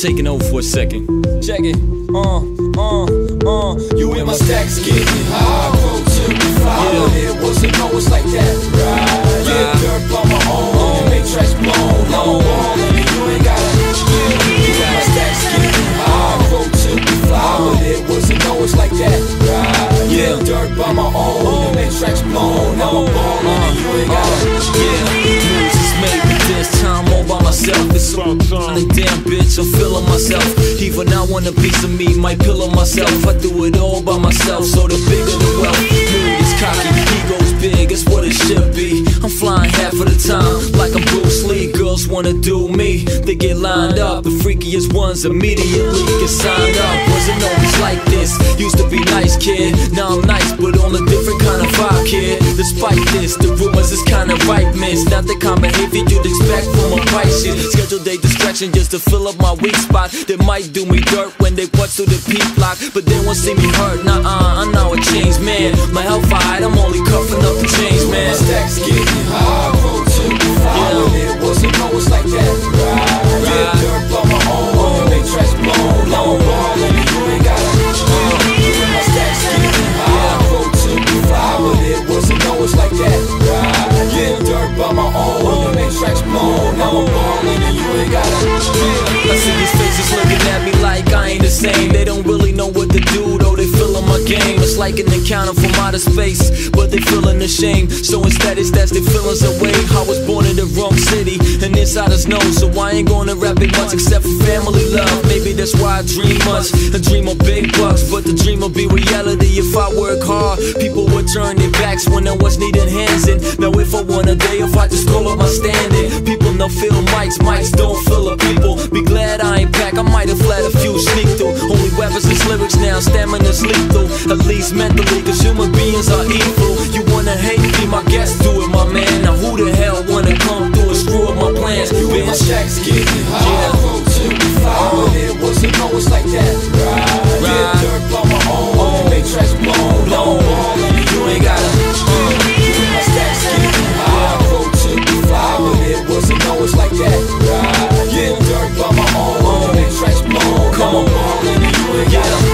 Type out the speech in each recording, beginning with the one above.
taking over for a second. Check it. You in my stacks getting high, go to the fly, but it wasn't always like that, right? Get dirt on my own, and make tracks blown, long ball, and you ain't gotta. You in my stacks getting high, go to the fly, but it wasn't always like that, right? Get dirt by my own, and make tracks blown, long ball, and you ain't gotta. Moves is made with this time all by myself. It's so like damn bitch, I'm feeling myself. Even I want a piece of me, might pillow myself. I do it all by myself, so the bigger the wealth. Mood is cocky, ego's big, it's what it should be. I'm flying half of the time, like I'm Bruce Lee. Girls wanna do me, they get lined up. The freakiest ones immediately get signed up. Wasn't always like this, used to be nice kid. Now I'm nice, but on a different kind of vibe, kid. Despite this, the rumors is kinda right, miss. Not the kind of behavior you'd expect from a pipe shit. Schedule day distraction just to fill up my weak spot. They might do me dirt when they watch through the P-block, but they won't see me hurt. Nah, I'm now a changed man. My health high, I'm only cuffing up the change, man. My stacks getting high, go to the fly, but it wasn't always like that, right? Get dirt on my own, and make tracks blown, long ball, and you ain't gotta. You in my stacks getting high, go to the fly, but it wasn't always like that, right? Get dirt by my own, and make tracks blown, long ball, and you ain't gotta. I see these faces looking at me like I ain't the same. They don't really know what to do, though they feeling my game. It's like an encounter from outer space, but they feeling ashamed. So instead it's that's their feelings away. I was born in the wrong city, and insiders know, so I ain't gonna rap it much except for family love. Maybe that's why I dream much, I dream of big bucks, but the dream will be reality if I work hard. People would turn their backs when I was needing hands in. Now if I want a day, if I just call up my standing, people now feel mics don't fill up people. Be glad I ain't back, I might have flat a few sneak through. Only weapons is lyrics now, stamina's lethal. At least mentally, cause human beings are evil. You wanna hate, be my guest, do it my man. Now who the hell wanna come through and screw up my plans? You in my stacks getting high, go to the fly, but it wasn't always like that, right? Get dirt on my own, and make tracks blown, long ball, and you ain't gotta. You in my stacks getting high, go to the fly, but it wasn't always like that, right? Get dirt on my own, and make tracks blown, long ball, and you ain't gotta.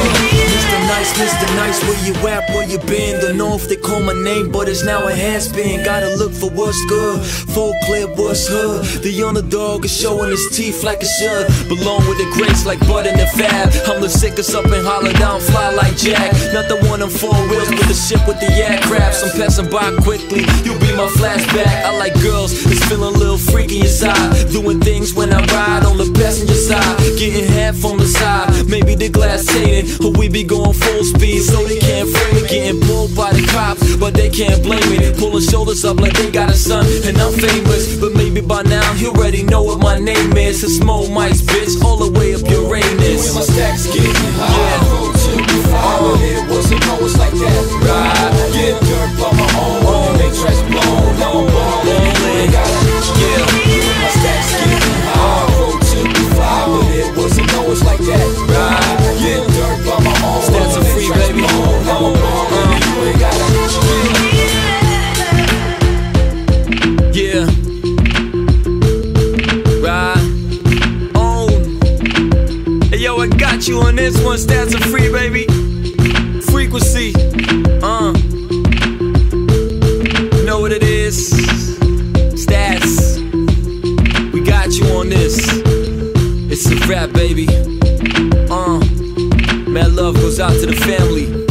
Mr. Nice, where you at, where you been? Don't know if they call my name, but it's now a has been. Gotta look for what's good, full clear what's hood. The underdog is showing his teeth like it should. Belong with the greats like Bud and the Fab. I'm the sickest up and holler down, fly like Jack. Not the one on four wheels, but the ship with the aircrafts. I'm passing by quickly, you be my flashback. I like girls, it's feeling a little freaky inside. Doing things when I ride on the passenger side. Getting head from the side, maybe the glass tainted, or we be going full speed, so they can't frame me. Getting pulled by the cops, but they can't blame me. Pulling shoulders up like they got a son, and I'm famous. But maybe by now you already know what my name is. It's Mo Mics, bitch, all the way up your Uranus. You in my stacks getting high, go to the fly, but it wasn't always like that, right? Get dirt on my own, and make tracks blown, long ball, and you ain't gotta. You in my stacks getting high, go to the fly, but it wasn't always like that, right? Get dirt on my own, Stats are free, baby. long ball, and you ain't gotta. Yeah. Right. On. Hey yo, I got you on this one. Stats are free, baby. Frequency. You know what it is? Stats. We got you on this. It's a rap, baby. Mad love goes out to the family.